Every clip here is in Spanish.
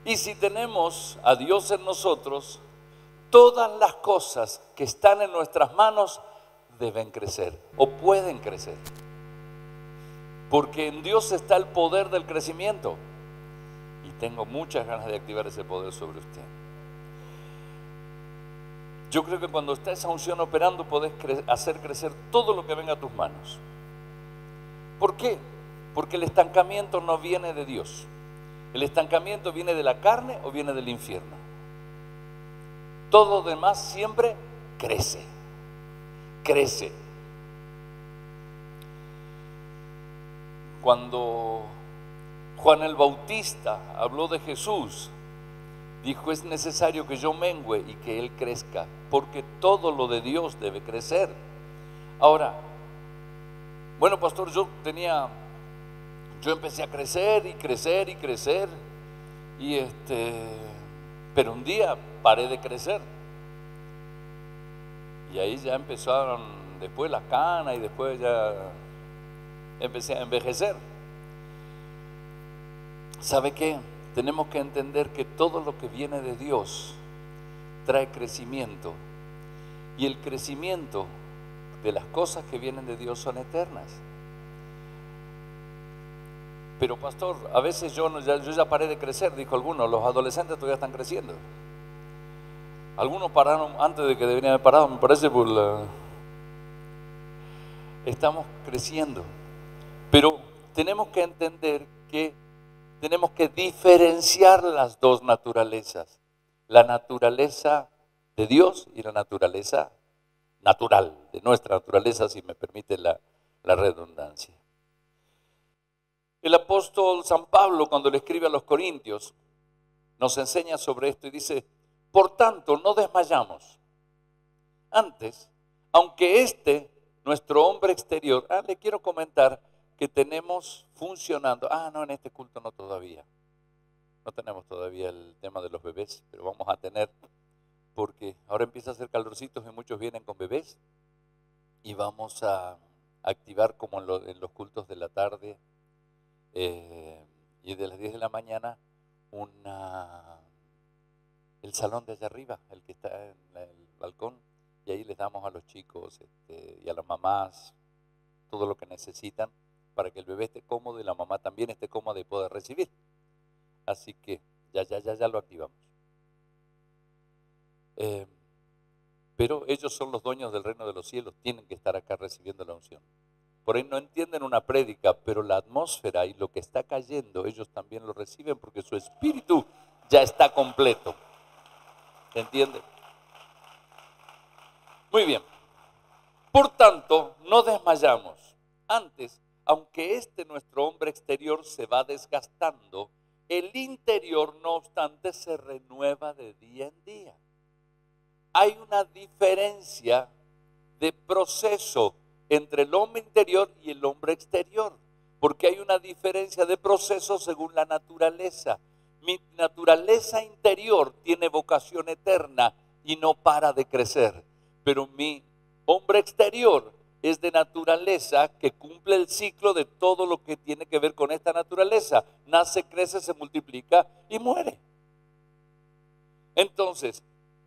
Y si tenemos a Dios en nosotros, todas las cosas que están en nuestras manos deben crecer o pueden crecer. Porque en Dios está el poder del crecimiento. Y tengo muchas ganas de activar ese poder sobre usted. Yo creo que cuando está esa unción operando, podés hacer crecer todo lo que venga a tus manos. ¿Por qué? Porque el estancamiento no viene de Dios. El estancamiento viene de la carne o viene del infierno. Todo lo demás siempre crece. Crece. Cuando Juan el Bautista habló de Jesús, dijo: es necesario que yo mengüe y que Él crezca, porque todo lo de Dios debe crecer. Ahora, bueno, pastor, yo empecé a crecer y crecer y crecer, pero un día paré de crecer. Y ahí ya empezaron después las canas y después ya empecé a envejecer. ¿Sabe qué? Tenemos que entender que todo lo que viene de Dios trae crecimiento. Y el crecimiento de las cosas que vienen de Dios son eternas. Pero pastor, a veces yo ya paré de crecer, dijo alguno. Los adolescentes todavía están creciendo. Algunos pararon antes de que deberían haber parado, me parece, estamos creciendo. Pero tenemos que entender que tenemos que diferenciar las dos naturalezas. La naturaleza de Dios y la naturaleza natural, de nuestra naturaleza, si me permite la redundancia. El apóstol San Pablo, cuando le escribe a los Corintios, nos enseña sobre esto y dice: por tanto, no desmayamos. Antes, aunque nuestro hombre exterior, le quiero comentar que tenemos funcionando, no, en este culto no todavía. No tenemos todavía el tema de los bebés, pero vamos a tener, porque ahora empieza a hacer calorcitos y muchos vienen con bebés. Y vamos a activar como en los cultos de la tarde y de las 10 de la mañana el salón de allá arriba, el que está en el balcón, y ahí les damos a los chicos y a las mamás todo lo que necesitan para que el bebé esté cómodo y la mamá también esté cómoda y pueda recibir. Así que ya lo activamos. Pero ellos son los dueños del reino de los cielos, tienen que estar acá recibiendo la unción. Por ahí no entienden una prédica, pero la atmósfera y lo que está cayendo, ellos también lo reciben porque su espíritu ya está completo. ¿Se entiende? Muy bien. Por tanto, no desmayamos. Antes, aunque nuestro hombre exterior se va desgastando, el interior, no obstante, se renueva de día en día. Hay una diferencia de proceso entre el hombre interior y el hombre exterior, porque hay una diferencia de proceso según la naturaleza. Mi naturaleza interior tiene vocación eterna y no para de crecer, pero mi hombre exterior es de naturaleza que cumple el ciclo de todo lo que tiene que ver con esta naturaleza. Nace, crece, se multiplica y muere. Entonces,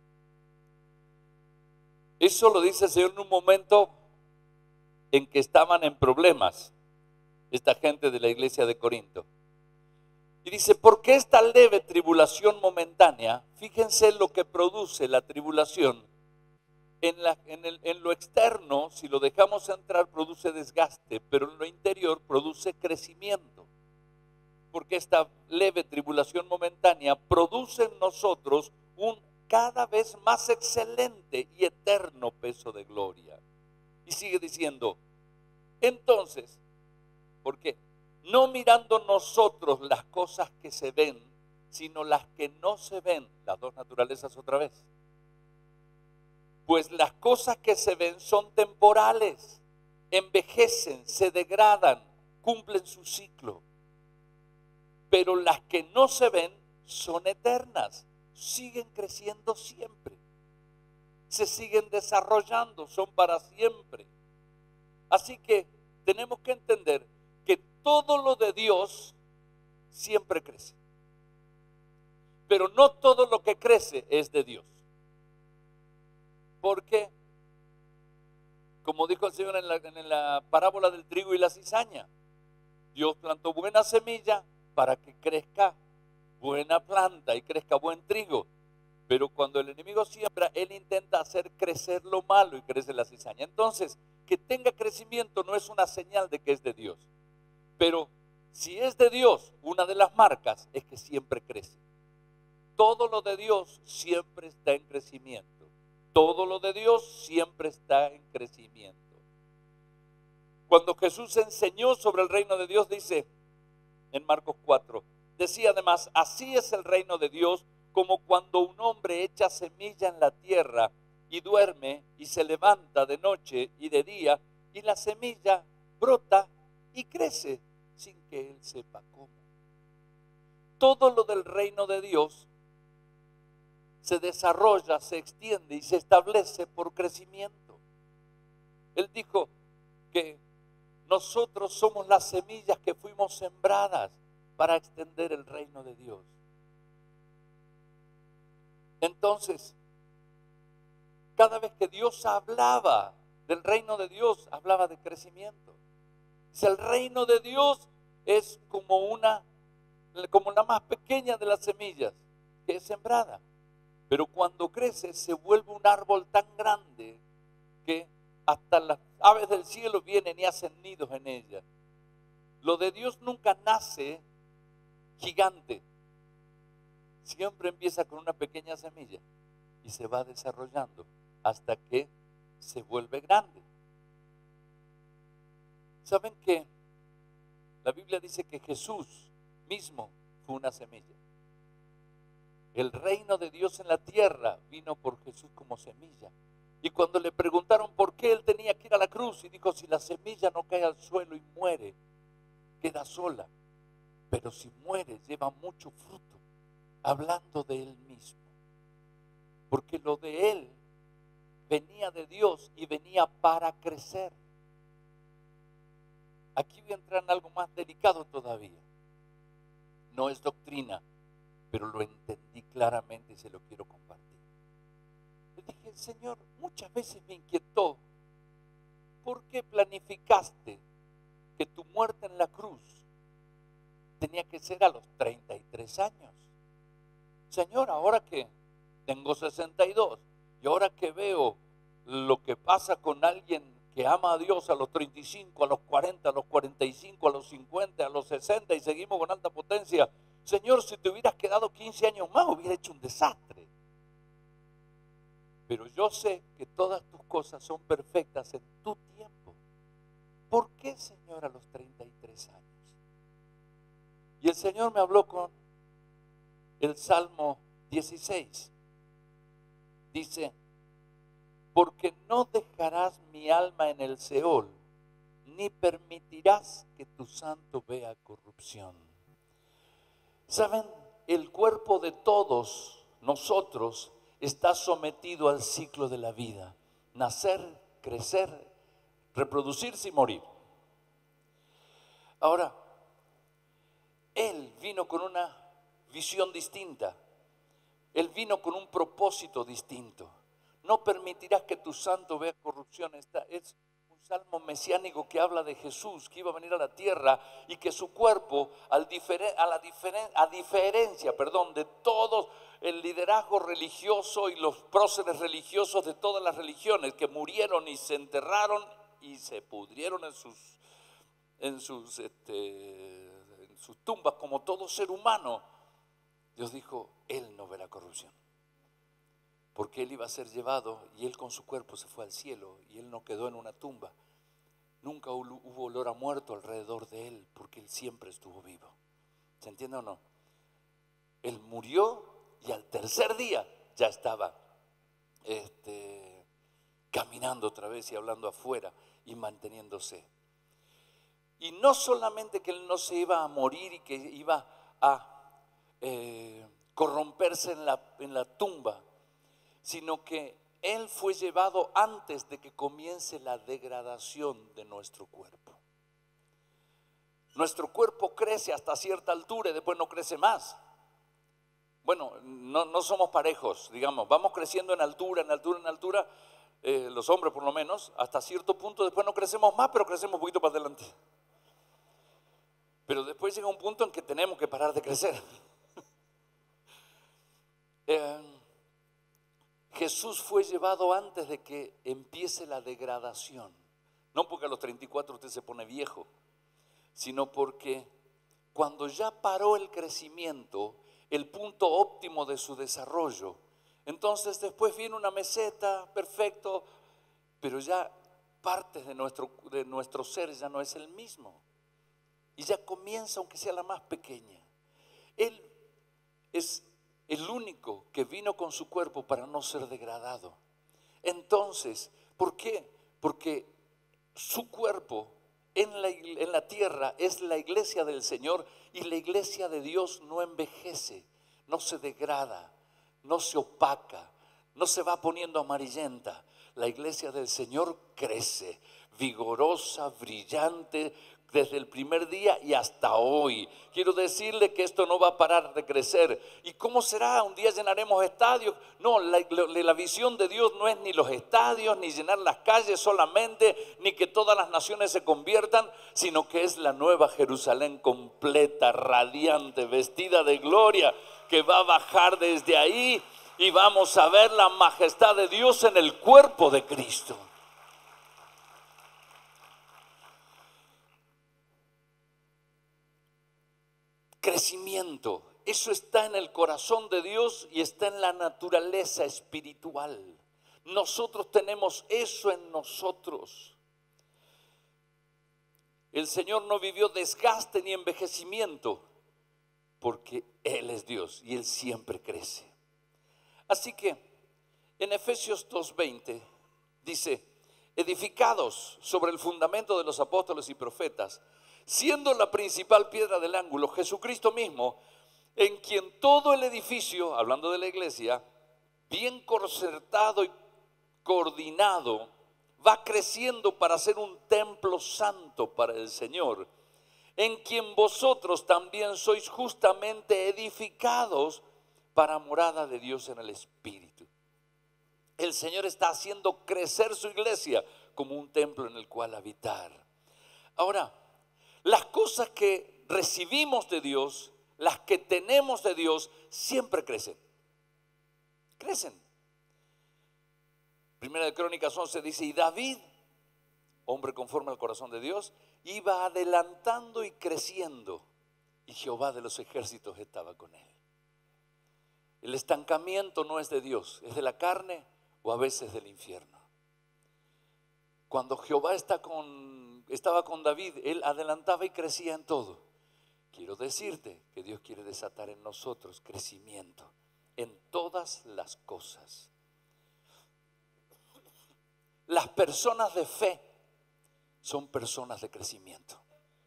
eso lo dice el Señor en un momento en que estaban en problemas esta gente de la iglesia de Corinto. Y dice: porque esta leve tribulación momentánea, fíjense lo que produce la tribulación. En lo externo, si lo dejamos entrar, produce desgaste, pero en lo interior produce crecimiento. Porque esta leve tribulación momentánea produce en nosotros un cada vez más excelente y eterno peso de gloria. Y sigue diciendo: entonces, ¿por qué? No mirando nosotros las cosas que se ven, sino las que no se ven, las dos naturalezas otra vez. Pues las cosas que se ven son temporales, envejecen, se degradan, cumplen su ciclo. Pero las que no se ven son eternas, siguen creciendo siempre, se siguen desarrollando, son para siempre. Así que tenemos que entender que todo lo de Dios siempre crece. Pero no todo lo que crece es de Dios. Porque, como dijo el Señor en la parábola del trigo y la cizaña, Dios plantó buena semilla para que crezca buena planta y crezca buen trigo. Pero cuando el enemigo siembra, él intenta hacer crecer lo malo y crece la cizaña. Entonces, que tenga crecimiento no es una señal de que es de Dios. Pero si es de Dios, una de las marcas es que siempre crece. Todo lo de Dios siempre está en crecimiento. Todo lo de Dios siempre está en crecimiento. Cuando Jesús enseñó sobre el reino de Dios, dice en Marcos 4, decía además, así es el reino de Dios, como cuando un hombre echa semilla en la tierra y duerme y se levanta de noche y de día, y la semilla brota y crece sin que él sepa cómo. Todo lo del reino de Dios se desarrolla, se extiende y se establece por crecimiento. Él dijo que nosotros somos las semillas que fuimos sembradas para extender el reino de Dios. Entonces, cada vez que Dios hablaba del reino de Dios, hablaba de crecimiento. Si el reino de Dios es como la más pequeña de las semillas que es sembrada, pero cuando crece se vuelve un árbol tan grande que hasta las aves del cielo vienen y hacen nidos en ella. Lo de Dios nunca nace gigante. Siempre empieza con una pequeña semilla y se va desarrollando hasta que se vuelve grande. ¿Saben qué? La Biblia dice que Jesús mismo fue una semilla. El reino de Dios en la tierra vino por Jesús como semilla. Y cuando le preguntaron por qué él tenía que ir a la cruz, y dijo, si la semilla no cae al suelo y muere, queda sola. Pero si muere, lleva mucho fruto, hablando de él mismo. Porque lo de él venía de Dios y venía para crecer. Aquí voy a entrar en algo más delicado todavía. No es doctrina, pero lo entendí claramente y se lo quiero compartir. Le dije, Señor, muchas veces me inquietó, ¿por qué planificaste que tu muerte en la cruz tenía que ser a los 33 años? Señor, ahora que tengo 62 y ahora que veo lo que pasa con alguien que ama a Dios a los 35, a los 40, a los 45, a los 50, a los 60 y seguimos con alta potencia. Señor, si te hubieras quedado 15 años más, hubiera hecho un desastre. Pero yo sé que todas tus cosas son perfectas en tu tiempo. ¿Por qué, Señor, a los 33 años? Y el Señor me habló con el Salmo 16. Dice, porque no dejarás mi alma en el Seol, ni permitirás que tu santo vea corrupción. ¿Saben? El cuerpo de todos nosotros está sometido al ciclo de la vida. Nacer, crecer, reproducirse y morir. Ahora, Él vino con una visión distinta. Él vino con un propósito distinto. No permitirás que tu santo vea corrupción. Es un salmo mesiánico que habla de Jesús, que iba a venir a la tierra y que su cuerpo, a diferencia de todos el liderazgo religioso y los próceres religiosos de todas las religiones que murieron y se enterraron y se pudrieron en sus tumbas como todo ser humano, Dios dijo, Él no verá corrupción. Porque Él iba a ser llevado y Él con su cuerpo se fue al cielo y Él no quedó en una tumba. Nunca hubo olor a muerto alrededor de Él porque Él siempre estuvo vivo. ¿Se entiende o no? Él murió y al tercer día ya estaba caminando otra vez y hablando afuera y manteniéndose. Y no solamente que Él no se iba a morir y que iba a corromperse en la tumba, sino que Él fue llevado antes de que comience la degradación de nuestro cuerpo. Nuestro cuerpo crece hasta cierta altura y después no crece más. Bueno, no somos parejos, digamos, vamos creciendo en altura, los hombres por lo menos, hasta cierto punto, después no crecemos más, pero crecemos un poquito para adelante. Pero después llega un punto en que tenemos que parar de crecer. Jesús fue llevado antes de que empiece la degradación. No porque a los 34 usted se pone viejo, sino porque cuando ya paró el crecimiento, el punto óptimo de su desarrollo, entonces después viene una meseta, perfecto, pero ya partes de nuestro ser ya no es el mismo. Y ya comienza, aunque sea la más pequeña. Él es el único que vino con su cuerpo para no ser degradado. Entonces, ¿por qué? Porque su cuerpo en la tierra es la iglesia del Señor, y la iglesia de Dios no envejece, no se degrada, no se opaca, no se va poniendo amarillenta. La iglesia del Señor crece, vigorosa, brillante, desde el primer día y hasta hoy. Quiero decirle que esto no va a parar de crecer. ¿Y cómo será? ¿Un día llenaremos estadios? No, la visión de Dios no es ni los estadios, ni llenar las calles solamente, ni que todas las naciones se conviertan, sino que es la nueva Jerusalén completa, radiante, vestida de gloria, que va a bajar desde ahí y vamos a ver la majestad de Dios en el cuerpo de Cristo. Crecimiento, eso está en el corazón de Dios y está en la naturaleza espiritual. Nosotros tenemos eso en nosotros. El Señor no vivió desgaste ni envejecimiento porque Él es Dios y Él siempre crece. Así que en Efesios 2:20 dice: edificados sobre el fundamento de los apóstoles y profetas, siendo la principal piedra del ángulo Jesucristo mismo, en quien todo el edificio, hablando de la iglesia, bien concertado y coordinado, va creciendo para ser un templo santo para el Señor, en quien vosotros también sois justamente edificados para morada de Dios en el Espíritu. El Señor está haciendo crecer su iglesia como un templo en el cual habitar. Ahora, las cosas que recibimos de Dios, las que tenemos de Dios, siempre crecen. Crecen. Primera de Crónicas 11 dice: y David, hombre conforme al corazón de Dios, iba adelantando y creciendo, y Jehová de los ejércitos estaba con él. El estancamiento no es de Dios, es de la carne o a veces del infierno. Cuando Jehová estaba con David, él adelantaba y crecía en todo. Quiero decirte que Dios quiere desatar en nosotros crecimiento en todas las cosas. Las personas de fe son personas de crecimiento.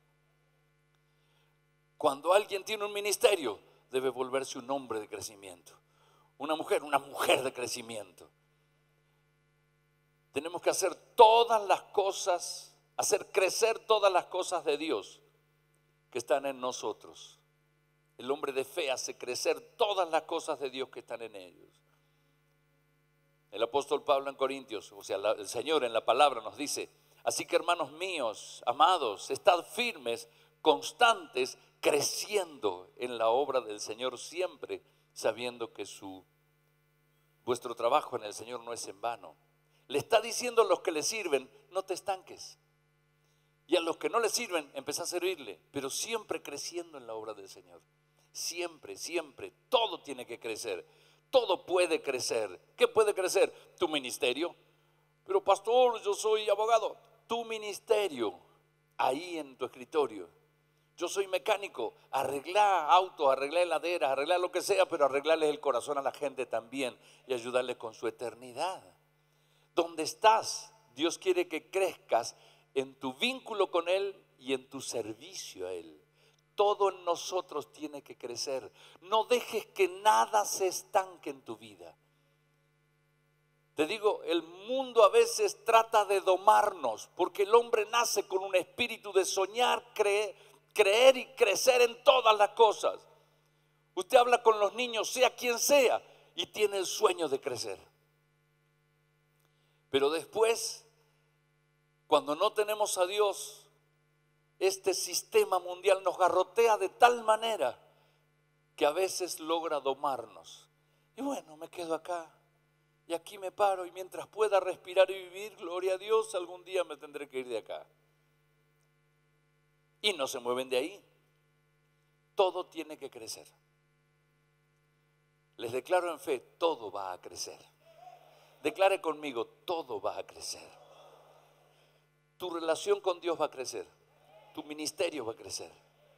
Cuando alguien tiene un ministerio, debe volverse un hombre de crecimiento. Una mujer de crecimiento. Tenemos que hacer todas las cosas, hacer crecer todas las cosas de Dios que están en nosotros. El hombre de fe hace crecer todas las cosas de Dios que están en ellos. El apóstol Pablo en Corintios, o sea, el Señor en la palabra nos dice: así que, hermanos míos, amados, estad firmes, constantes, creciendo en la obra del Señor, siempre sabiendo que vuestro trabajo en el Señor no es en vano. Le está diciendo a los que le sirven: no te estanques. Y a los que no le sirven, empezá a servirle, pero siempre creciendo en la obra del Señor. Siempre, siempre, todo tiene que crecer. Todo puede crecer. ¿Qué puede crecer? Tu ministerio. Pero pastor, yo soy abogado. Tu ministerio, ahí en tu escritorio. Yo soy mecánico. Arreglar autos, arreglar heladeras, arreglar lo que sea, pero arreglarles el corazón a la gente también y ayudarles con su eternidad. ¿Dónde estás? Dios quiere que crezcas en tu vínculo con Él y en tu servicio a Él. Todo en nosotros tiene que crecer. No dejes que nada se estanque en tu vida. Te digo, el mundo a veces trata de domarnos, porque el hombre nace con un espíritu de soñar, creer y crecer en todas las cosas. Usted habla con los niños, sea quien sea, y tiene el sueño de crecer. Pero después, cuando no tenemos a Dios, este sistema mundial nos garrotea de tal manera que a veces logra domarnos. Y bueno, me quedo acá y aquí me paro, y mientras pueda respirar y vivir, gloria a Dios, algún día me tendré que ir de acá. Y no se mueven de ahí. Todo tiene que crecer. Les declaro en fe, todo va a crecer. Declare conmigo, todo va a crecer. Tu relación con Dios va a crecer. Tu ministerio va a crecer.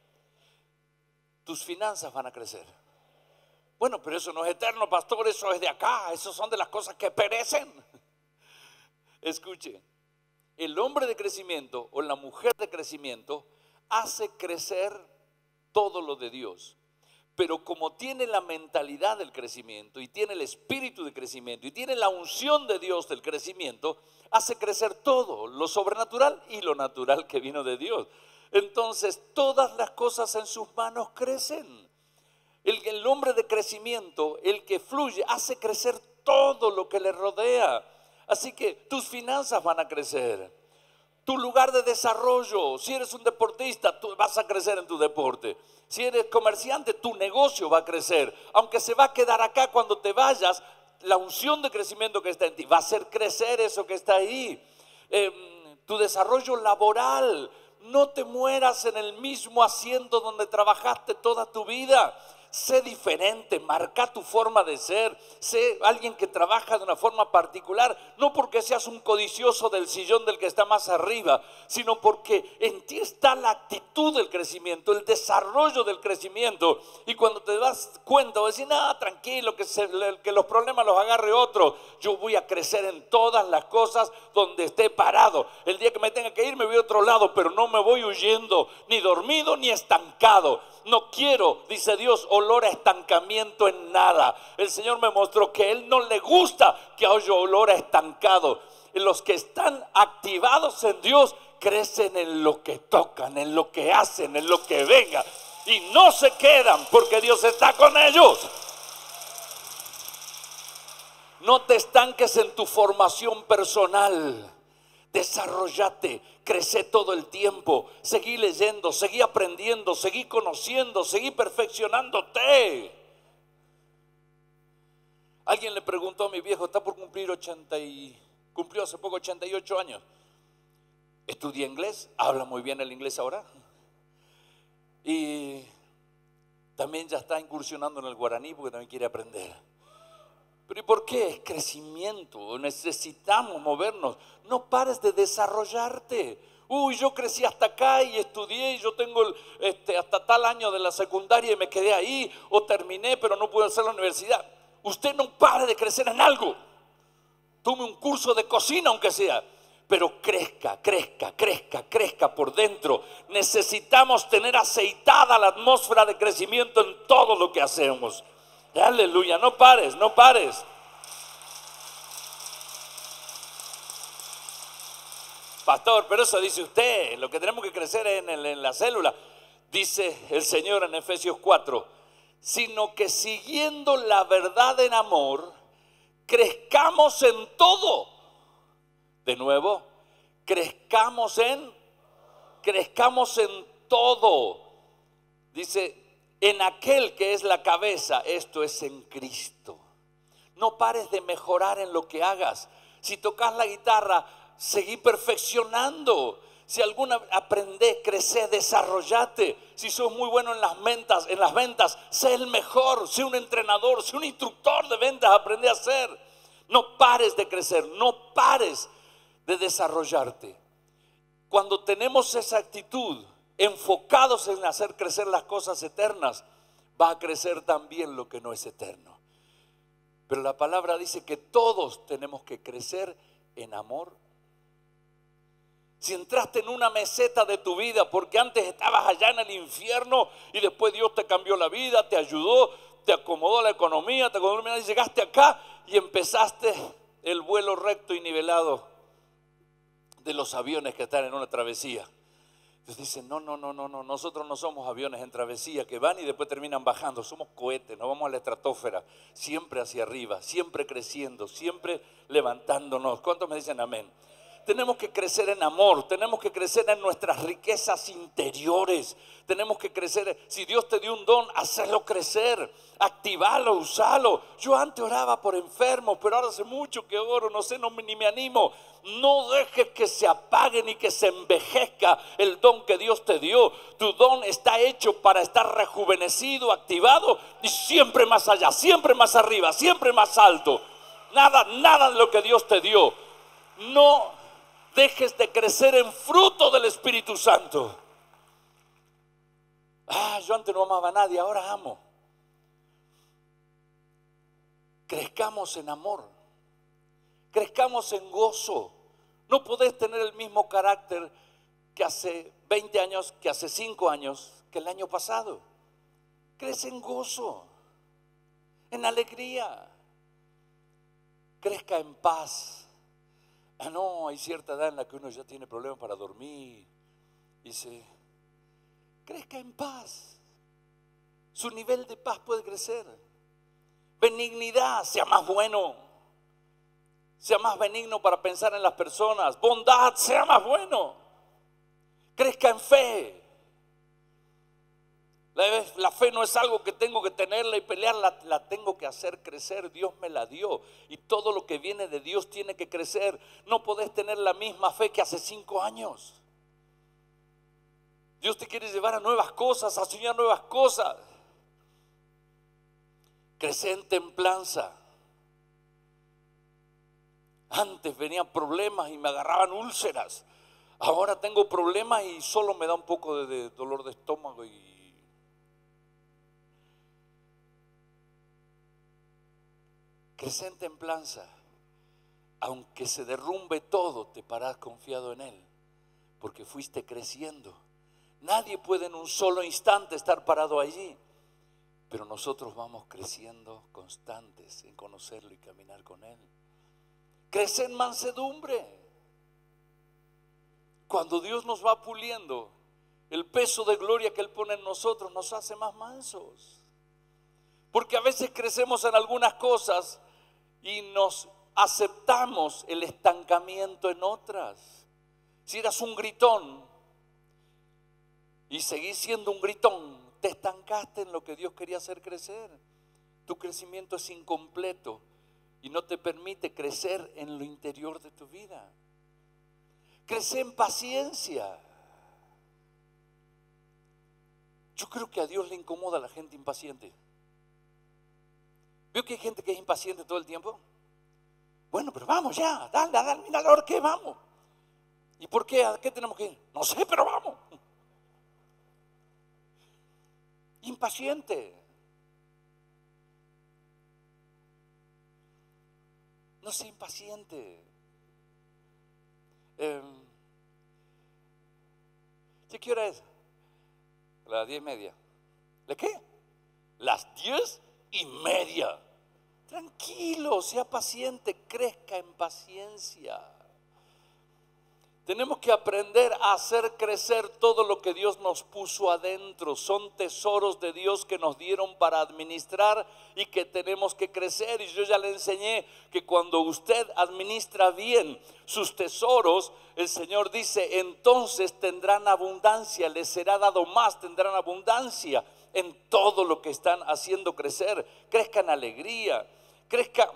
Tus finanzas van a crecer. Bueno, pero eso no es eterno, pastor, eso es de acá. Eso son de las cosas que perecen. Escuche, el hombre de crecimiento o la mujer de crecimiento hace crecer todo lo de Dios. Pero como tiene la mentalidad del crecimiento y tiene el espíritu de crecimiento y tiene la unción de Dios del crecimiento, hace crecer todo, lo sobrenatural y lo natural que vino de Dios. Entonces todas las cosas en sus manos crecen. El hombre de crecimiento, el que fluye, hace crecer todo lo que le rodea. Así que tus finanzas van a crecer. Tu lugar de desarrollo, si eres un deportista, tú vas a crecer en tu deporte. Si eres comerciante, tu negocio va a crecer. Aunque se va a quedar acá cuando te vayas, la unción de crecimiento que está en ti va a hacer crecer eso que está ahí. Tu desarrollo laboral, no te mueras en el mismo asiento donde trabajaste toda tu vida. Sé diferente, marca tu forma de ser, sé alguien que trabaja de una forma particular, no porque seas un codicioso del sillón del que está más arriba, sino porque en ti está la actitud del crecimiento, el desarrollo del crecimiento. Y cuando te das cuenta, vas a decir, no, tranquilo, que los problemas los agarre otro. Yo voy a crecer en todas las cosas donde esté parado. El día que me tenga que ir me voy a otro lado, pero no me voy huyendo, ni dormido, ni estancado. No quiero, dice Dios, olor a estancamiento en nada. El Señor me mostró que a Él no le gusta que haya olor a estancado. Los que están activados en Dios crecen en lo que tocan, en lo que hacen, en lo que venga. Y no se quedan porque Dios está con ellos. No te estanques en tu formación personal. Desarrollate, crece todo el tiempo, seguí leyendo, seguí aprendiendo, seguí conociendo, seguí perfeccionándote. Alguien le preguntó a mi viejo, está por cumplir cumplió hace poco 88 años. Estudia inglés, habla muy bien el inglés ahora. Y también ya está incursionando en el guaraní porque también quiere aprender. ¿Pero y por qué? Es crecimiento, necesitamos movernos. No pares de desarrollarte. Yo crecí hasta acá y estudié y yo tengo hasta tal año de la secundaria y me quedé ahí, o terminé pero no pude hacer la universidad. Usted no pare de crecer en algo. Tome un curso de cocina aunque sea, pero crezca por dentro. Necesitamos tener aceitada la atmósfera de crecimiento en todo lo que hacemos. Aleluya, no pares, no pares. Pastor, pero eso dice usted, lo que tenemos que crecer es en la célula. Dice el Señor en Efesios 4, sino que siguiendo la verdad en amor, crezcamos en todo. De nuevo, crezcamos en todo. Dice, en aquel que es la cabeza, esto es en Cristo. No pares de mejorar en lo que hagas. Si tocas la guitarra, seguí perfeccionando. Si alguna aprende, crece, desarrollate. Si sos muy bueno en las ventas, sé el mejor, sé un entrenador, sé un instructor de ventas, aprende a ser. No pares de crecer, no pares de desarrollarte. Cuando tenemos esa actitud, enfocados en hacer crecer las cosas eternas, va a crecer también lo que no es eterno. Pero la palabra dice que todos tenemos que crecer en amor. Si entraste en una meseta de tu vida porque antes estabas allá en el infierno y después Dios te cambió la vida, te ayudó, te acomodó la economía, y llegaste acá y empezaste el vuelo recto y nivelado de los aviones que están en una travesía. Entonces dicen, no, nosotros no somos aviones en travesía que van y después terminan bajando, somos cohetes, no vamos a la estratosfera, siempre hacia arriba, siempre creciendo, siempre levantándonos. ¿Cuántos me dicen amén? Tenemos que crecer en amor, tenemos que crecer en nuestras riquezas interiores, tenemos que crecer. Si Dios te dio un don, hazlo crecer, activalo, usalo. Yo antes oraba por enfermos, pero ahora hace mucho que oro, no sé, ni me animo. No dejes que se apague ni que se envejezca el don que Dios te dio. Tu don está hecho para estar rejuvenecido, activado y siempre más allá, siempre más arriba, siempre más alto. Nada de lo que Dios te dio. No dejes de crecer en fruto del Espíritu Santo. Yo antes no amaba a nadie, ahora amo. Crezcamos en amor, crezcamos en gozo. No podés tener el mismo carácter que hace 20 años, que hace 5 años, que el año pasado. Crece en gozo, en alegría, crezca en paz. No, hay cierta edad en la que uno ya tiene problemas para dormir. Dice, crezca en paz. Su nivel de paz puede crecer. Benignidad, sea más bueno. Sea más benigno para pensar en las personas. Bondad, sea más bueno. Crezca en fe. La fe no es algo que tengo que tenerla y pelearla, la tengo que hacer crecer. Dios me la dio y todo lo que viene de Dios tiene que crecer. No podés tener la misma fe que hace 5 años. Dios te quiere llevar a nuevas cosas, a soñar nuevas cosas. Crece en templanza. Antes venían problemas y me agarraban úlceras. Ahora tengo problemas y solo me da un poco de dolor de estómago y crece en templanza. Aunque se derrumbe todo, te parás confiado en Él, porque fuiste creciendo. Nadie puede en un solo instante estar parado allí, pero nosotros vamos creciendo constantes en conocerlo y caminar con Él. Crece en mansedumbre. Cuando Dios nos va puliendo, el peso de gloria que Él pone en nosotros nos hace más mansos. Porque a veces crecemos en algunas cosas y nos aceptamos el estancamiento en otras. Si eras un gritón y seguís siendo un gritón, te estancaste en lo que Dios quería hacer crecer. Tu crecimiento es incompleto y no te permite crecer en lo interior de tu vida. Crece en paciencia. Yo creo que a Dios le incomoda a la gente impaciente. ¿Veo que hay gente que es impaciente todo el tiempo? Bueno, pero vamos ya, dale, mira la hora que vamos. ¿Y por qué? ¿A qué tenemos que ir? No sé, pero vamos. Impaciente. No sea impaciente. ¿Qué hora es? Las 10:30. ¿De qué? Las 10:30. Tranquilo, sea paciente, crezca en paciencia. Tenemos que aprender a hacer crecer todo lo que Dios nos puso adentro. Son tesoros de Dios que nos dieron para administrar y que tenemos que crecer. Y yo ya le enseñé que cuando usted administra bien sus tesoros, el Señor dice, entonces tendrán abundancia, les será dado más, tendrán abundancia en todo lo que están haciendo crecer. Crezca en alegría, crezca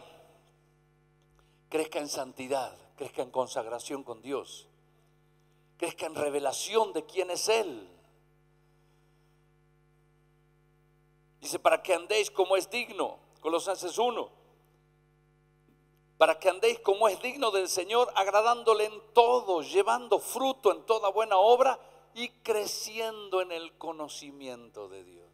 en santidad, crezca en consagración con Dios. Crezca en revelación de quién es Él. Dice, para que andéis como es digno, Colosenses 1. Para que andéis como es digno del Señor, agradándole en todo, llevando fruto en toda buena obra y creciendo en el conocimiento de Dios.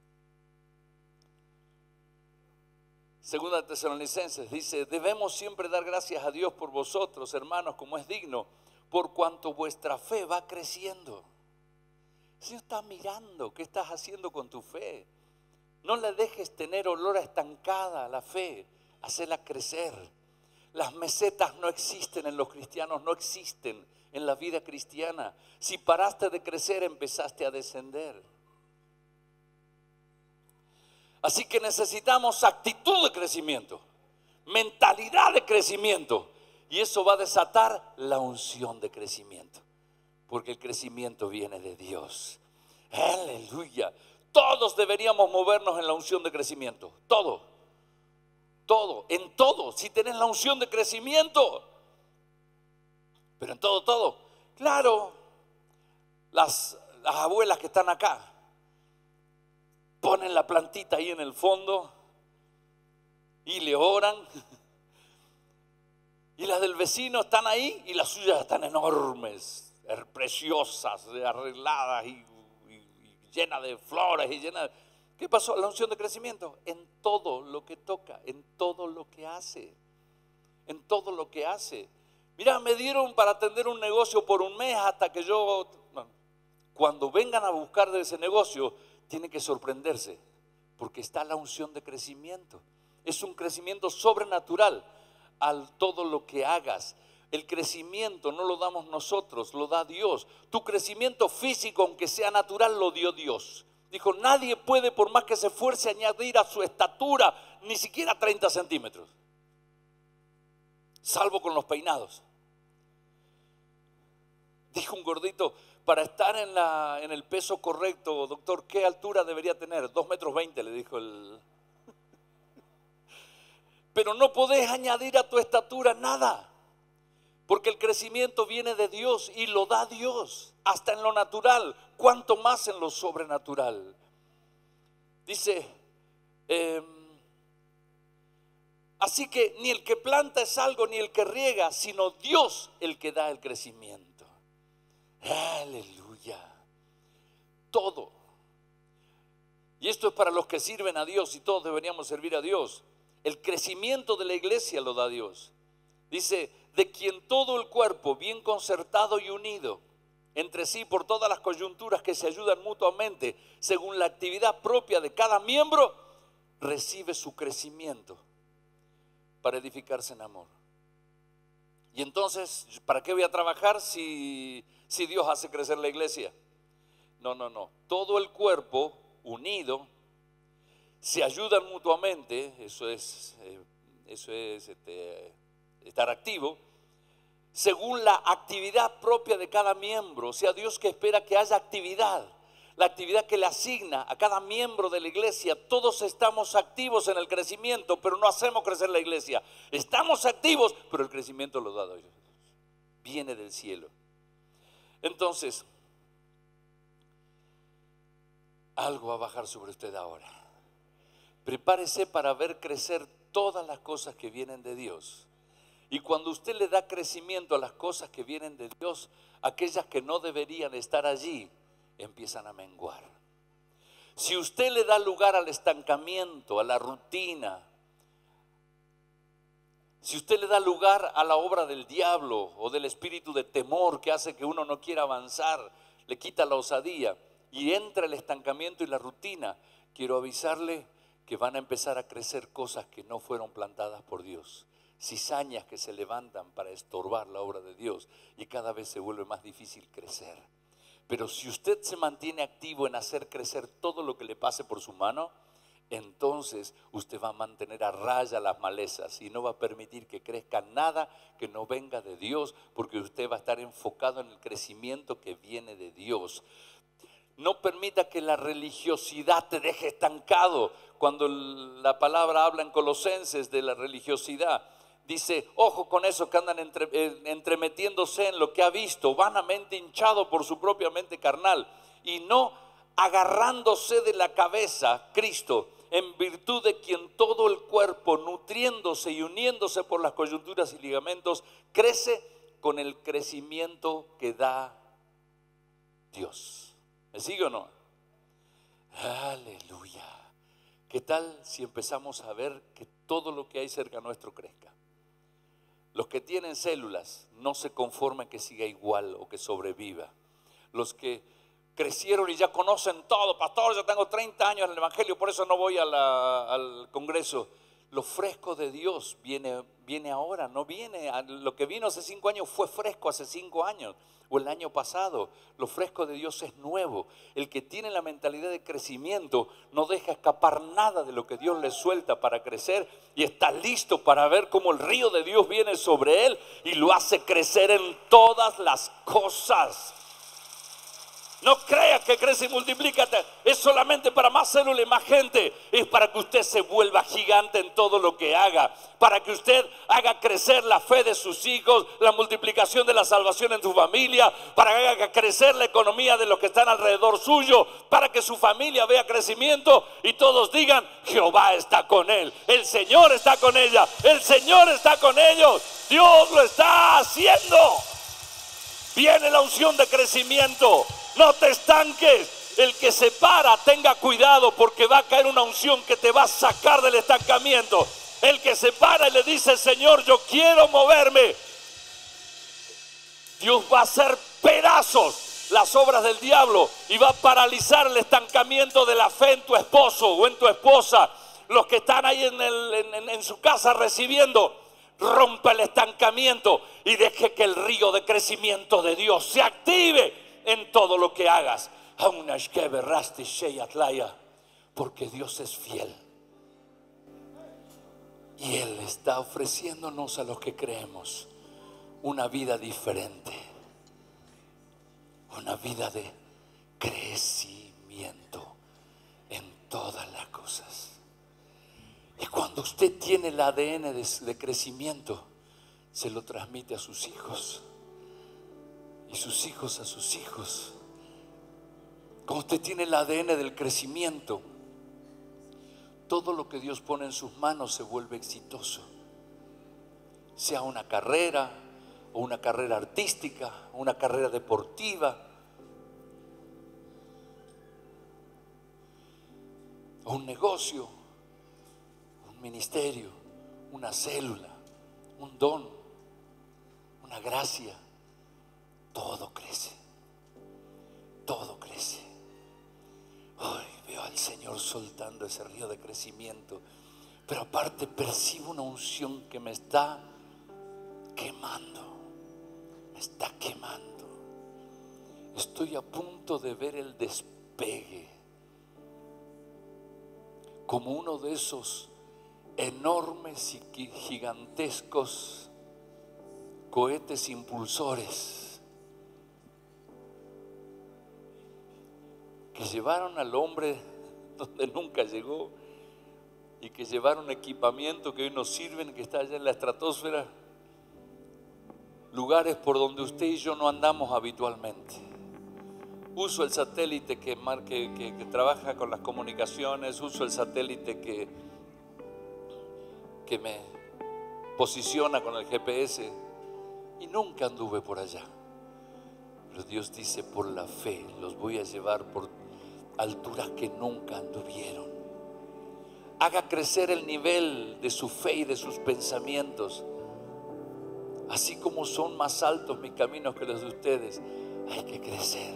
Segunda Tesalonicenses dice, debemos siempre dar gracias a Dios por vosotros, hermanos, como es digno, por cuanto vuestra fe va creciendo. El Señor está mirando qué estás haciendo con tu fe. No le dejes tener olor a estancada la fe, hacela crecer. Las mesetas no existen en los cristianos, no existen. en la vida cristiana. Si paraste de crecer, empezaste a descender. Así que necesitamos actitud de crecimiento, mentalidad de crecimiento. Y eso va a desatar la unción de crecimiento. Porque el crecimiento viene de Dios. Aleluya. Todos deberíamos movernos en la unción de crecimiento. Todo. En todo. Si tenés la unción de crecimiento. Pero en todo. Claro, las abuelas que están acá ponen la plantita ahí en el fondo y le oran. Y las del vecino están ahí y las suyas están enormes, preciosas, arregladas y llenas de flores y llenas. ¿Qué pasó? La unción de crecimiento en todo lo que toca, en todo lo que hace, en todo lo que hace. Mira, me dieron para atender un negocio por un mes hasta que cuando vengan a buscar de ese negocio, tienen que sorprenderse, porque está la unción de crecimiento. Es un crecimiento sobrenatural al todo lo que hagas. El crecimiento no lo damos nosotros, lo da Dios. Tu crecimiento físico, aunque sea natural, lo dio Dios. Dijo, nadie puede, por más que se esfuerce, añadir a su estatura ni siquiera 30 centímetros. Salvo con los peinados. Dijo un gordito, para estar en el peso correcto, doctor, ¿qué altura debería tener? 2,20 metros, le dijo el... Pero no podés añadir a tu estatura nada. Porque el crecimiento viene de Dios y lo da Dios, hasta en lo natural, cuanto más en lo sobrenatural. Dice, así que ni el que planta es algo, ni el que riega, sino Dios el que da el crecimiento. Aleluya. Todo. Y esto es para los que sirven a Dios, y todos deberíamos servir a Dios. El crecimiento de la iglesia lo da Dios. Dice, de quien todo el cuerpo, bien concertado y unido entre sí por todas las coyunturas que se ayudan mutuamente, según la actividad propia de cada miembro, recibe su crecimiento para edificarse en amor. Y entonces, ¿para qué voy a trabajar si Dios hace crecer la iglesia? No. Todo el cuerpo unido se ayudan mutuamente, eso es estar activo, según la actividad propia de cada miembro. O sea, Dios que espera que haya actividad, la actividad que le asigna a cada miembro de la iglesia. Todos estamos activos en el crecimiento, pero no hacemos crecer la iglesia. Estamos activos, pero el crecimiento lo da Dios, viene del cielo. Entonces, algo va a bajar sobre usted ahora. Prepárese para ver crecer todas las cosas que vienen de Dios. Y cuando usted le da crecimiento a las cosas que vienen de Dios, aquellas que no deberían estar allí, empiezan a menguar. Si usted le da lugar al estancamiento, a la rutina, si usted le da lugar a la obra del diablo o del espíritu de temor que hace que uno no quiera avanzar, le quita la osadía y entra el estancamiento y la rutina, quiero avisarle que van a empezar a crecer cosas que no fueron plantadas por Dios. Cizañas que se levantan para estorbar la obra de Dios y cada vez se vuelve más difícil crecer. Pero si usted se mantiene activo en hacer crecer todo lo que le pase por su mano, entonces usted va a mantener a raya las malezas y no va a permitir que crezca nada que no venga de Dios, porque usted va a estar enfocado en el crecimiento que viene de Dios. No permita que la religiosidad te deje estancado. Cuando la palabra habla en Colosenses de la religiosidad, dice, ojo con eso que andan entremetiéndose en lo que ha visto, vanamente hinchado por su propia mente carnal, y no agarrándose de la cabeza, Cristo, en virtud de quien todo el cuerpo, nutriéndose y uniéndose por las coyunturas y ligamentos, crece con el crecimiento que da Dios. ¿Me sigue o no? Aleluya. ¿Qué tal si empezamos a ver que todo lo que hay cerca nuestro crezca? Los que tienen células no se conformen que siga igual o que sobreviva. Los que crecieron y ya conocen todo, pastor, yo tengo 30 años en el evangelio, por eso no voy al congreso. Lo fresco de Dios viene ahora, no viene. Lo que vino hace 5 años fue fresco hace 5 años o el año pasado. Lo fresco de Dios es nuevo. El que tiene la mentalidad de crecimiento no deja escapar nada de lo que Dios le suelta para crecer y está listo para ver cómo el río de Dios viene sobre él y lo hace crecer en todas las cosas. No creas que crece y multiplícate, es solamente para más células y más gente. Es para que usted se vuelva gigante en todo lo que haga. Para que usted haga crecer la fe de sus hijos, la multiplicación de la salvación en tu familia. Para que haga crecer la economía de los que están alrededor suyo. Para que su familia vea crecimiento y todos digan, Jehová está con él. El Señor está con ella. El Señor está con ellos. Dios lo está haciendo. Viene la unción de crecimiento. No te estanques. El que se para, tenga cuidado, porque va a caer una unción que te va a sacar del estancamiento. El que se para y le dice, Señor, yo quiero moverme, Dios va a hacer pedazos las obras del diablo y va a paralizar el estancamiento de la fe en tu esposo o en tu esposa. Los que están ahí en su casa recibiendo, rompa el estancamiento y deje que el río de crecimiento de Dios se active en todo lo que hagas. Porque Dios es fiel y Él está ofreciéndonos a los que creemos una vida diferente, una vida de crecimiento en todas las cosas. Y cuando usted tiene el ADN de crecimiento, se lo transmite a sus hijos y sus hijos a sus hijos. Cuando usted tiene el ADN del crecimiento, todo lo que Dios pone en sus manos se vuelve exitoso. Sea una carrera o una carrera artística, una carrera deportiva, o un negocio, un ministerio, una célula, un don, una gracia. Todo crece, todo crece. Ay, veo al Señor soltando ese río de crecimiento, pero aparte percibo una unción que me está quemando, me está quemando. Estoy a punto de ver el despegue, como uno de esos enormes y gigantescos cohetes impulsores que llevaron al hombre donde nunca llegó y que llevaron equipamiento que hoy nos sirven, que está allá en la estratosfera, lugares por donde usted y yo no andamos habitualmente. Uso el satélite que trabaja con las comunicaciones, uso el satélite que me posiciona con el GPS y nunca anduve por allá. Pero Dios dice, por la fe los voy a llevar por alturas que nunca anduvieron. Haga crecer el nivel de su fe y de sus pensamientos. Así como son más altos mis caminos que los de ustedes, hay que crecer.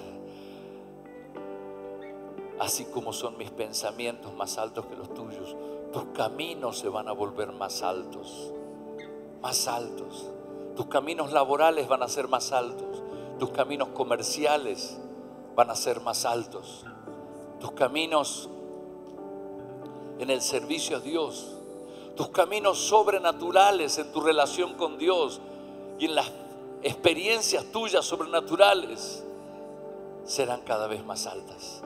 Así como son mis pensamientos más altos que los tuyos, tus caminos se van a volver más altos, más altos. Tus caminos laborales van a ser más altos. Tus caminos comerciales van a ser más altos. Tus caminos en el servicio a Dios, tus caminos sobrenaturales en tu relación con Dios y en las experiencias tuyas sobrenaturales serán cada vez más altas.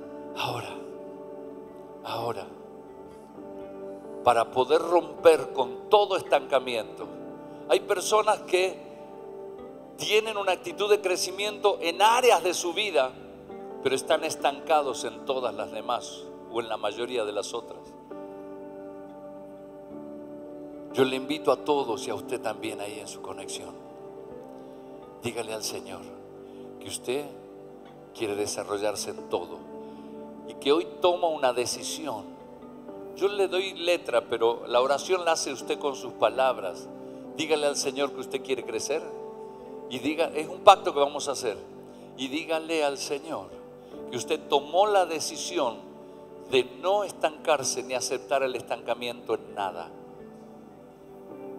Ahora, para poder romper con todo estancamiento, hay personas que tienen una actitud de crecimiento en áreas de su vida, pero están estancados en todas las demás o en la mayoría de las otras. Yo le invito a todos y a usted también ahí en su conexión. Dígale al Señor que usted quiere desarrollarse en todo y que hoy toma una decisión. Yo le doy letra, pero la oración la hace usted con sus palabras. Dígale al Señor que usted quiere crecer y diga, es un pacto que vamos a hacer, y dígale al Señor que usted tomó la decisión de no estancarse ni aceptar el estancamiento en nada.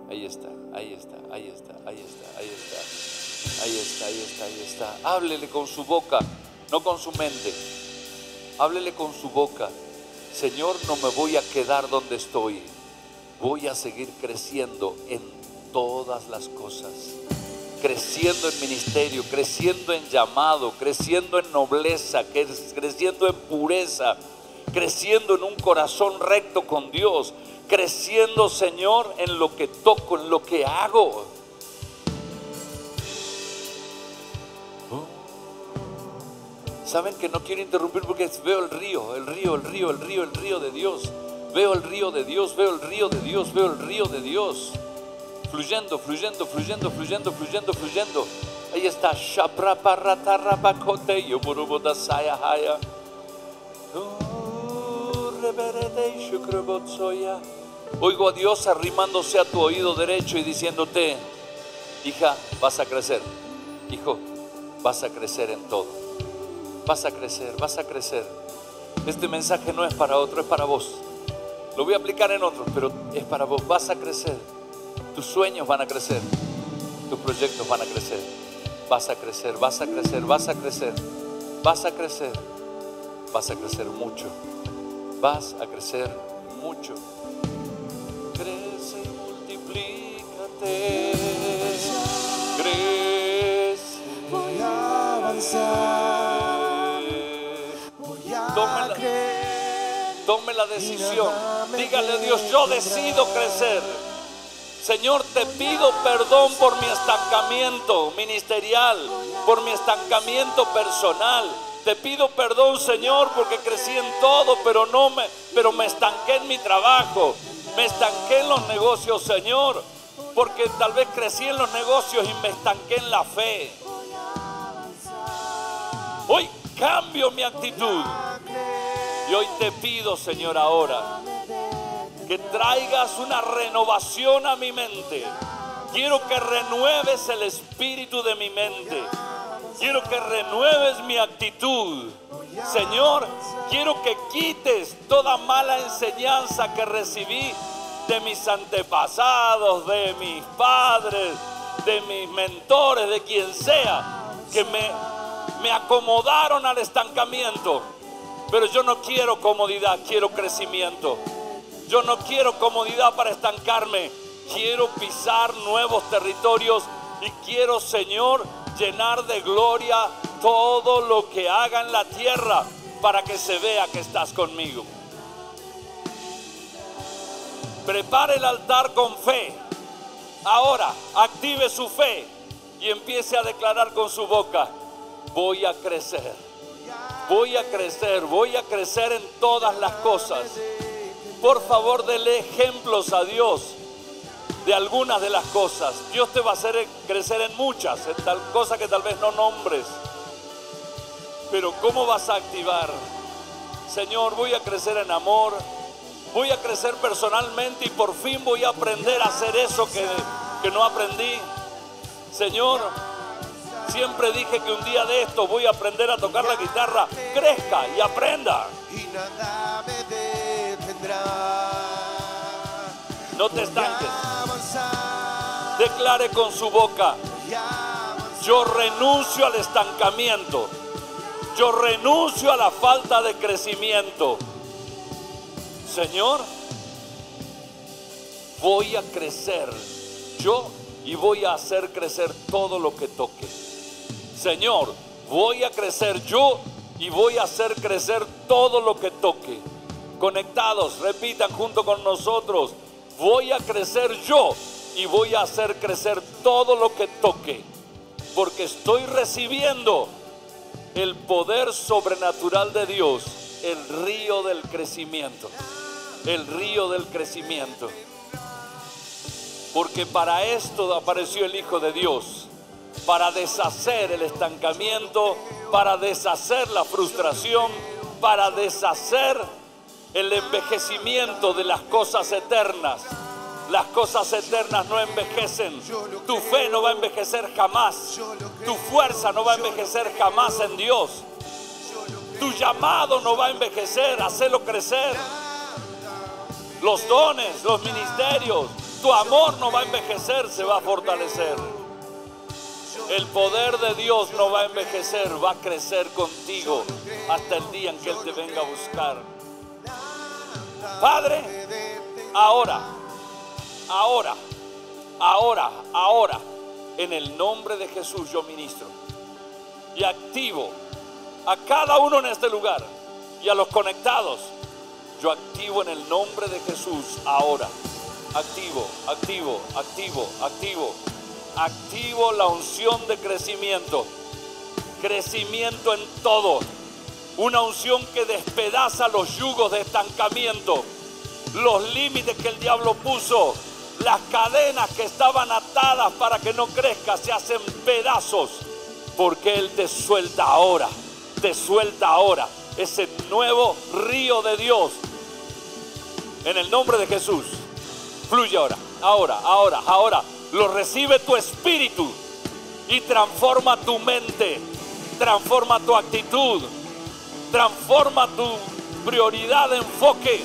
Ahí está, ahí está, ahí está, ahí está, ahí está, ahí está, ahí está, ahí está. Háblele con su boca, no con su mente. Háblele con su boca. Señor, no me voy a quedar donde estoy. Voy a seguir creciendo en todas las cosas. Creciendo en ministerio, creciendo en llamado, creciendo en nobleza, creciendo en pureza, creciendo en un corazón recto con Dios, creciendo, Señor, en lo que toco, en lo que hago. Saben que no quiero interrumpir porque veo el río, el río, el río, el río, el río de Dios. Veo el río de Dios, veo el río de Dios, veo el río de Dios. Fluyendo, fluyendo, fluyendo, fluyendo, fluyendo, fluyendo. Ahí está. Oigo a Dios arrimándose a tu oído derecho y diciéndote: hija, vas a crecer. Hijo, vas a crecer en todo. Vas a crecer, vas a crecer. Este mensaje no es para otro, es para vos. Lo voy a aplicar en otros, pero es para vos. Vas a crecer. Tus sueños van a crecer. Tus proyectos van a crecer. Vas a crecer, vas a crecer, vas a crecer. Vas a crecer. Vas a crecer mucho. Vas a crecer mucho. Crece y multiplícate. Crece. Voy a avanzar. Voy a creer. Tome la decisión. Dígale a Dios: yo decido crecer. Señor, te pido perdón por mi estancamiento ministerial, por mi estancamiento personal. Te pido perdón, Señor, porque crecí en todo, pero me estanqué en mi trabajo. Me estanqué en los negocios, Señor, porque tal vez crecí en los negocios y me estanqué en la fe. Hoy cambio mi actitud. Y hoy te pido, Señor, ahora que traigas una renovación a mi mente. Quiero que renueves el espíritu de mi mente. Quiero que renueves mi actitud. Señor, quiero que quites toda mala enseñanza que recibí de mis antepasados, de mis padres, de mis mentores, de quien sea, que me acomodaron al estancamiento. Pero yo no quiero comodidad, quiero crecimiento. Yo no quiero comodidad para estancarme. Quiero pisar nuevos territorios y quiero, Señor, llenar de gloria todo lo que haga en la tierra para que se vea que estás conmigo. Prepare el altar con fe. Ahora, active su fe y empiece a declarar con su boca: voy a crecer. Voy a crecer, voy a crecer en todas las cosas. Por favor, dele ejemplos a Dios de algunas de las cosas. Dios te va a hacer crecer en muchas, en tal cosa que tal vez no nombres. Pero ¿cómo vas a activar? Señor, voy a crecer en amor, voy a crecer personalmente y por fin voy a aprender a hacer eso que no aprendí. Señor, siempre dije que un día de esto voy a aprender a tocar la guitarra. Crezca y aprenda. Y nada me detendrá. No te estanques. Declare con su boca: yo renuncio al estancamiento. Yo renuncio a la falta de crecimiento. Señor, voy a crecer yo y voy a hacer crecer todo lo que toque. Señor, voy a crecer yo y voy a hacer crecer todo lo que toque. Conectados, repitan junto con nosotros: voy a crecer yo y voy a hacer crecer todo lo que toque, porque estoy recibiendo el poder sobrenatural de Dios, el río del crecimiento, el río del crecimiento. Porque para esto apareció el Hijo de Dios, para deshacer el estancamiento, para deshacer la frustración, para deshacer el envejecimiento de las cosas eternas. Las cosas eternas no envejecen. Tu fe no va a envejecer jamás. Tu fuerza no va a envejecer jamás en Dios. Tu llamado no va a envejecer. Hacelo crecer. los dones, los ministerios. Tu amor no va a envejecer, se va a fortalecer. El poder de Dios no va a envejecer, va a crecer contigo hasta el día en que Él te venga a buscar. Padre, ahora, en el nombre de Jesús yo ministro y activo a cada uno en este lugar y a los conectados. Yo activo en el nombre de Jesús ahora. Activo la unción de crecimiento. Crecimiento en todo. Una unción que despedaza los yugos de estancamiento, los límites que el diablo puso, las cadenas que estaban atadas para que no crezca se hacen pedazos, porque Él te suelta ahora ese nuevo río de Dios. En el nombre de Jesús, fluye ahora. Lo recibe tu espíritu y transforma tu mente, transforma tu actitud, transforma tu prioridad de enfoque.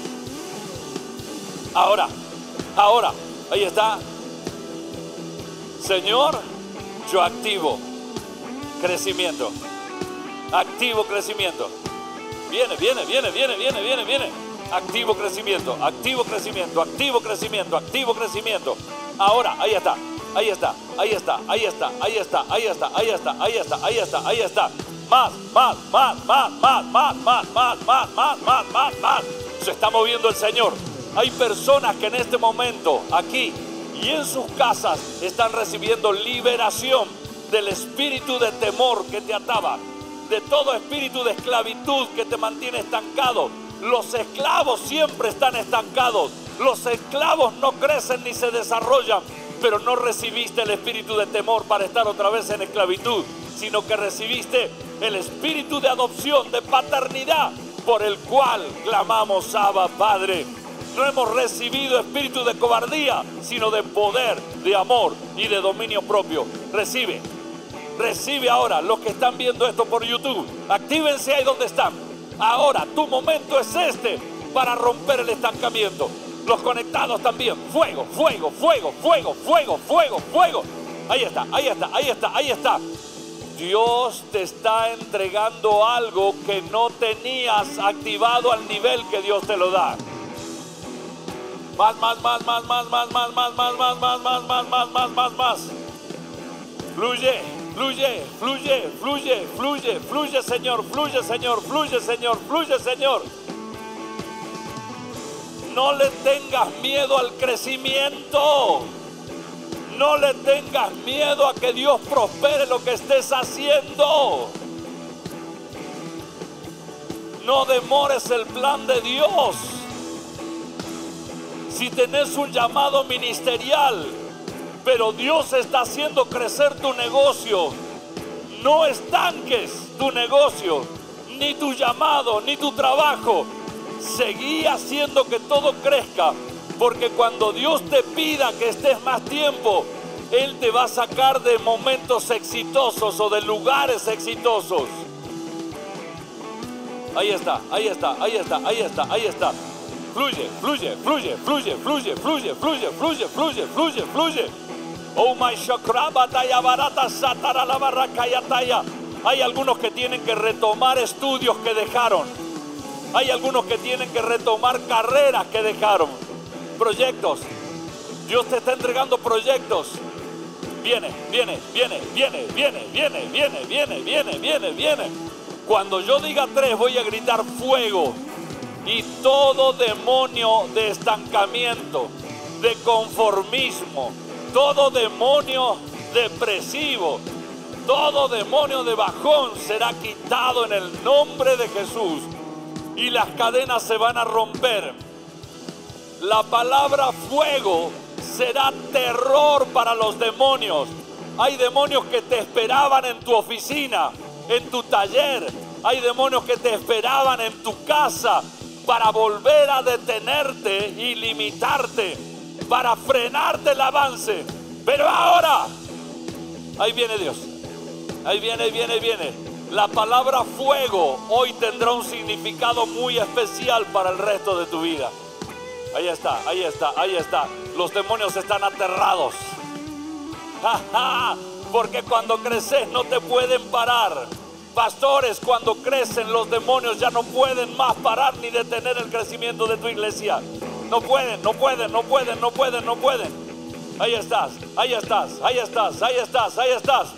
Ahora, ahí está. Señor, yo activo crecimiento. Activo crecimiento. Viene. Activo crecimiento. Ahora, ahí está. Más. Se está moviendo el Señor. Hay personas que en este momento, aquí y en sus casas, están recibiendo liberación del espíritu de temor que te ataba, de todo espíritu de esclavitud que te mantiene estancado. Los esclavos siempre están estancados. Los esclavos no crecen ni se desarrollan, pero no recibiste el espíritu de temor para estar otra vez en esclavitud, sino que recibiste el espíritu de adopción, de paternidad, por el cual clamamos Abba, Padre. No hemos recibido espíritu de cobardía, sino de poder, de amor y de dominio propio. Recibe ahora. Los que están viendo esto por YouTube, actívense ahí donde están. Ahora, tu momento es este para romper el estancamiento. Los conectados también. Fuego. Ahí está. Dios te está entregando algo que no tenías activado al nivel que Dios te lo da. Más. Fluye, Señor. No le tengas miedo al crecimiento. No le tengas miedo a que Dios prospere lo que estés haciendo. No demores el plan de Dios. Si tenés un llamado ministerial, pero Dios está haciendo crecer tu negocio, no estanques tu negocio, ni tu llamado, ni tu trabajo. Seguí haciendo que todo crezca, porque cuando Dios te pida que estés más tiempo, Él te va a sacar de momentos exitosos o de lugares exitosos. Ahí está. Fluye. Oh my shakraba taya barata satara la barrakaya taya. Hay algunos que tienen que retomar estudios que dejaron. Hay algunos que tienen que retomar carreras que dejaron. Proyectos. Dios te está entregando proyectos. Viene. Cuando yo diga 3, voy a gritar fuego. Y todo demonio de estancamiento, de conformismo, todo demonio depresivo, todo demonio de bajón será quitado en el nombre de Jesús. Y las cadenas se van a romper. La palabra fuego será terror para los demonios. Hay demonios que te esperaban en tu oficina, en tu taller. Hay demonios que te esperaban en tu casa para volver a detenerte y limitarte, para frenarte el avance. Pero ahora, ahí viene Dios. Ahí viene. La palabra fuego hoy tendrá un significado muy especial para el resto de tu vida. Ahí está, ahí está, ahí está. Los demonios están aterrados. ¡Ja, ja! Porque cuando creces no te pueden parar. Pastores, cuando crecen los demonios ya no pueden más parar ni detener el crecimiento de tu iglesia. No pueden, no pueden, no pueden, no pueden, no pueden. Ahí estás, ahí estás, ahí estás, ahí estás, ahí estás.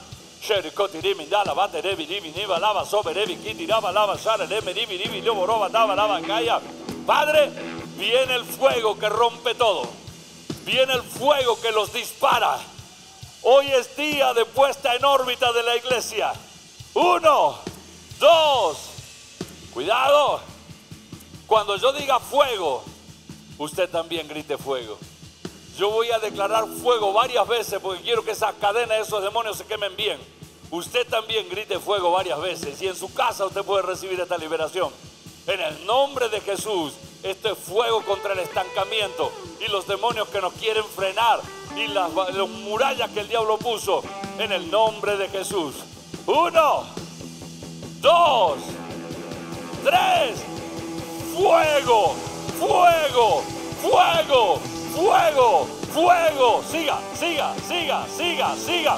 Padre, viene el fuego que rompe todo. Viene el fuego que los dispara. Hoy es día de puesta en órbita de la iglesia. 1, 2. Cuidado. Cuando yo diga fuego, usted también grite fuego. Yo voy a declarar fuego varias veces porque quiero que esas cadenas de esos demonios se quemen bien. Usted también grite fuego varias veces y en su casa usted puede recibir esta liberación. En el nombre de Jesús, este fuego contra el estancamiento y los demonios que nos quieren frenar y las murallas que el diablo puso, en el nombre de Jesús. 1, 2, 3. Fuego, fuego, fuego, fuego, fuego. Siga, siga, siga, siga, siga.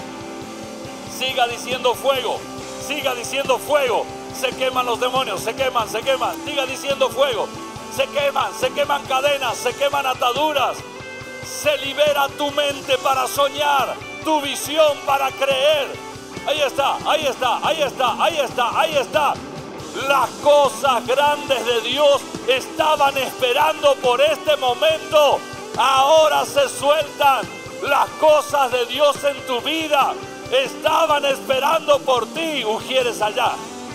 Siga diciendo fuego, siga diciendo fuego. Se queman los demonios, se queman, se queman. Siga diciendo fuego. Se queman cadenas, se queman ataduras. Se libera tu mente para soñar, tu visión para creer. Ahí está, ahí está, ahí está, ahí está, ahí está. Las cosas grandes de Dios estaban esperando por este momento. Ahora se sueltan. Las cosas de Dios en tu vida estaban esperando por ti. Ujieres allá.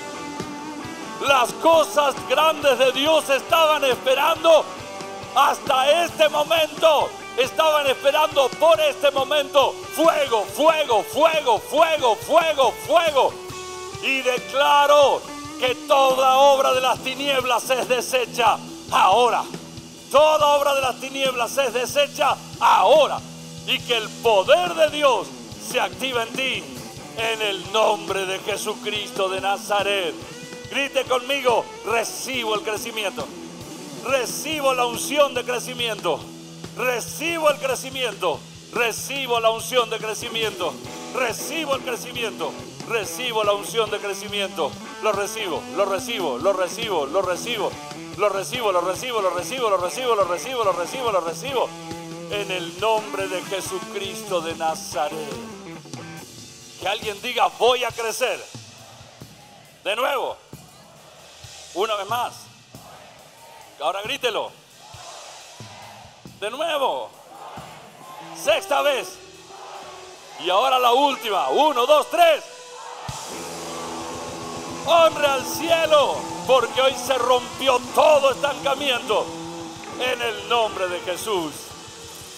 Las cosas grandes de Dios estaban esperando hasta este momento. Estaban esperando por este momento. Fuego, fuego, fuego, fuego, fuego, fuego. Y declaro que toda obra de las tinieblas es deshecha ahora. Toda obra de las tinieblas es deshecha ahora. Y que el poder de Dios se activa en ti. En el nombre de Jesucristo de Nazaret. Grite conmigo, recibo el crecimiento. Recibo la unción de crecimiento. Recibo el crecimiento. Recibo la unción de crecimiento. Recibo el crecimiento. Recibo la unción de crecimiento. Lo recibo, lo recibo, lo recibo, lo recibo. Lo recibo, lo recibo, lo recibo, lo recibo, lo recibo, lo recibo, lo recibo. En el nombre de Jesucristo de Nazaret. Que alguien diga, voy a crecer. De nuevo. Una vez más. Ahora grítelo. De nuevo. Sexta vez. Y ahora la última. 1, 2, 3. Honre al cielo, porque hoy se rompió todo estancamiento. En el nombre de Jesús.